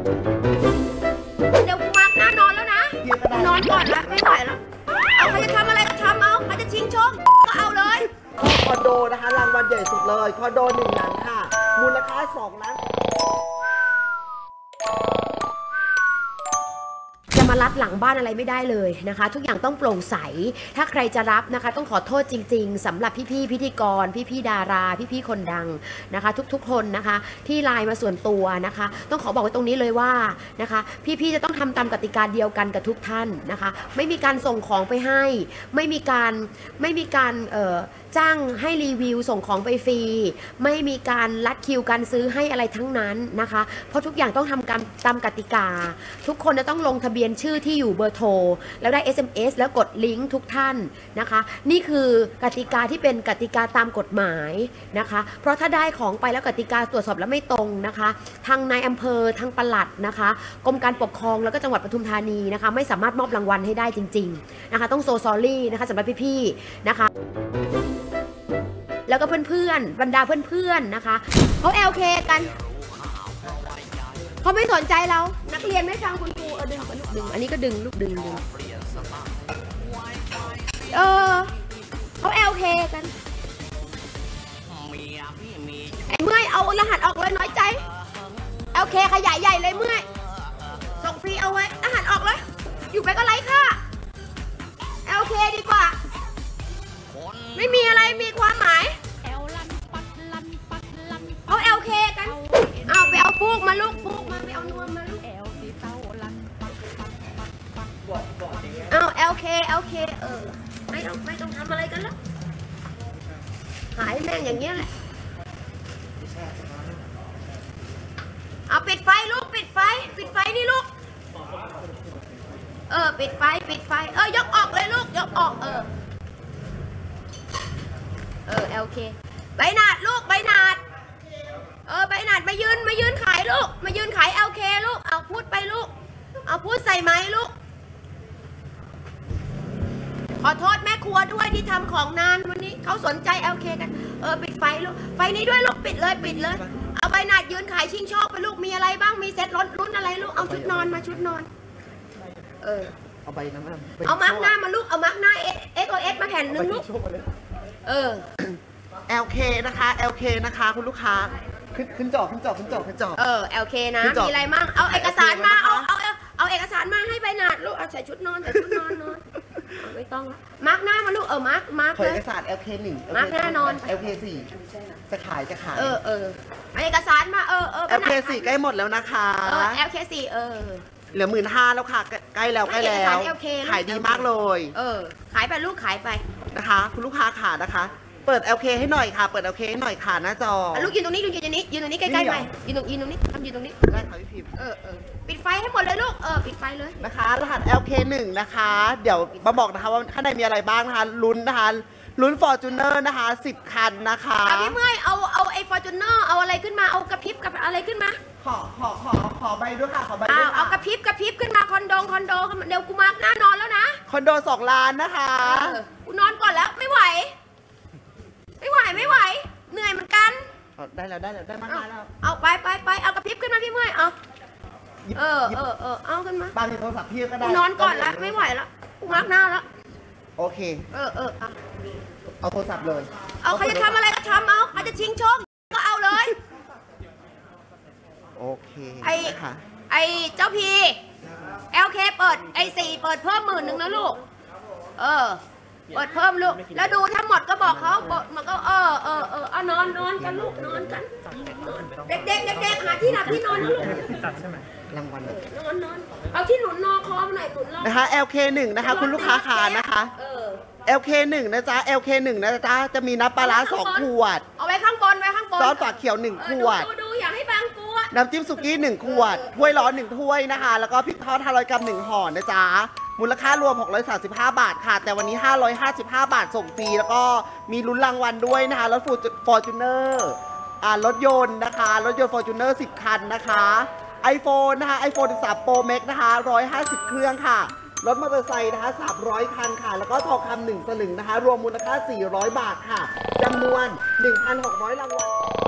เดี๋ยวกูมาร์กหน้านอนแล้วนะนอนก่อนละไม่ไหวแล้วเอาใครจะทำอะไรก็ทำเอาใครจะชิงโชคก็เอาเลยคอนโดนะคะรางวัลใหญ่สุดเลยคอนโด1 หลังค่ะมูลค่า2 ล้านจะมารัดหลังบ้านอะไรไม่ได้เลยนะคะทุกอย่างต้องโปร่งใสถ้าใครจะรับนะคะต้องขอโทษจริงๆสำหรับพี่ๆพิธีกรพี่ๆดาราพี่ๆคนดังนะคะทุกๆคนนะคะที่ไลน์มาส่วนตัวนะคะต้องขอบอกไว้ตรงนี้เลยว่านะคะพี่ๆจะต้องทำตามกติกาเดียวกันกับทุกท่านนะคะไม่มีการส่งของไปให้ไม่มีการจ้างให้รีวิวส่งของไปฟรีไม่มีการลัดคิวการซื้อให้อะไรทั้งนั้นนะคะเพราะทุกอย่างต้องทำตามกติกาทุกคนจะต้องลงทะเบียนชื่อที่อยู่เบอร์โทรแล้วได้ SMS แล้วกดลิงก์ทุกท่านนะคะนี่คือกติกาที่เป็นกติกาตามกฎหมายนะคะเพราะถ้าได้ของไปแล้วกติกาตรวจสอบแล้วไม่ตรงนะคะทางนายอำเภอทางปลัดนะคะกรมการปกครองแล้วก็จังหวัดปทุมธานีนะคะไม่สามารถมอบรางวัลให้ได้จริงๆนะคะต้องโซซอรี่นะคะสำหรับพี่ๆนะคะแล้วก็เพื่อนๆบรรดาเพื่อนๆนะคะเขา LK กันเขาไม่สนใจเรานักเรียนไม่ฟังคุณครูดึงลูกดึงอันนี้ก็ดึงลูกดึงเขา LK กันไอ้เมื่อยเอารหัสออกเลยน้อยใจ LK ขยายใหญ่เลยเมื่อยส่งฟรีเอาไว้รหัสออกเลยอยู่ไปก็ไร้ค่า LK ดีกว่าไม่มีอะไรมีความหมายเอา LK กันเอาไปเอาฟูกมาลูกฟูกมาไปเอานวมมาลูกเอา LK ไม่ต้องทำอะไรกันแล้วหายแม่งอย่างเงี้ยแหละเอาปิดไฟลูกปิดไฟนี่ลูกปิดไฟยกออกเลยลูกยกออกLK ใบหนาดลูกใบหนาดใบหนาดมายืนขายลูกมายืนขาย LK ลูกเอาพูดไปลูกเอาพูดใส่ไม้ลูกขอโทษแม่ครัวด้วยที่ทำของนานวันนี้เขาสนใจ LK กันปิดไฟลูกไฟนี้ด้วยลูกปิดเลยเอาใบหนาดยืนขายชิงโชคไปลูกมีอะไรบ้างมีเซ็ตรถรุ่นอะไรลูกเอาชุดนอนมาชุดนอนเอาใบนั้นมาเอามาร์กหน้ามาลูกเอามาร์กหน้า XOS มาแผ่นหนึ่งลูก LK นะคะ LK นะคะคุณลูกค้าขึ้นจอ LK นะมีอะไรมั่งเอาเอกสารมาเอาเอกสารมาให้ใบหนาดลูกเอาใส่ชุดนอนนอนไม่ต้องละมาร์กหน้ามาลูกมาร์กเอกสาร LK 1 มาร์กหน้านอน LK 4จะขายเอาเอกสารมา LK 4ใกล้หมดแล้วนะคะ LK 4 เหลือ15,000แล้วค่ะใกล้แล้วขายดีมากเลยขายไปลูกขายไปนะคะคุณลูกค้าขานะคะเปิด LK ให้หน่อยค่ะเปิด LK ให้หน่อยค่ะหน้าจอลูกยืนตรงนี้ยืนตรงนี้ใกล้ๆไปยืนตรงนี้ทำยืนตรงนี้ได้ค่ะพี่พิมพ์ปิดไฟให้หมดเลยลูกปิดไฟเลยนะคะรหัส LK 1นะคะเดี๋ยวมาบอกนะคะว่าข้างในมีอะไรบ้างนะคะลุ้นนะคะลุ้น Fortuner นะคะ10 คันนะคะพี่เมื่อยเอาไอ้ Fortuner เอาอะไรขึ้นมาเอากระพริบกับอะไรขึ้นมาขอใบด้วยค่ะขอใบด้วยเอากระพริบขึ้นมาคอนโดเดี๋ยวกูมาร์กหน้านอนแล้วนะคอนโด2 ล้านนะคะกูนอนก่อนแล้วไม่ไหวเหนื่อยเหมือนกันได้แล้วได้มากแล้วเอาไปเอากระพริบขึ้นมาพี่เมื่อยเอาขึ้นมาบางทีโทรศัพท์พี่ก็ได้นอนก่อนแล้วไม่ไหวแล้วกูมาร์กหน้าแล้วโอเคเอาโทรศัพท์เลยเอาใครจะทำอะไรก็ทำเอาใครจะชิงโชคก็เอาเลยโอเคไอเจ้าพี LK เปิดไอ4เปิดเพิ่ม10,000นะลูกเปิดเพิ่มลูกแล้วดูทั้งหมดก็บอกเขามันก็เอานอนกันลูกนอนกันเด็กหาที่หลับที่นอนนะลูกรางวัลนอนเอาที่หนุนนอนคอหน่อยหนุนรอนะคะ LK 1นะคะคุณลูกค้าขานะคะLK 1นะจ๊ะ LK 1นะจ๊ะจะมีน้ำปลาร้า2 ขวดเอาไว้ข้างบนซอสฝาเขียว1 ขวดดูอย่าให้บางตัวน้ำจิ้มสุกี้1 ขวดถ้วยร้อน1 ถ้วยนะคะแล้วก็พริกทอด500 กรัม1 ห่อนะจ๊ะมูลค่ารวม635 บาทค่ะแต่วันนี้555 บาทส่งฟรีแล้วก็มีลุ้นรางวัลด้วยนะคะรถFortunerรถยนต์นะคะรถยนต์ Fortuner 10 คันนะคะ iPhone นะคะ iPhone 13 Pro Max นะคะ150 เครื่องค่ะรถมอเตอร์ไซค์นะคะ300 คันค่ะแล้วก็ทองคำ1 สลึงนะคะรวมมูลค่า400 บาทค่ะจำนวน 1,600 รางวัล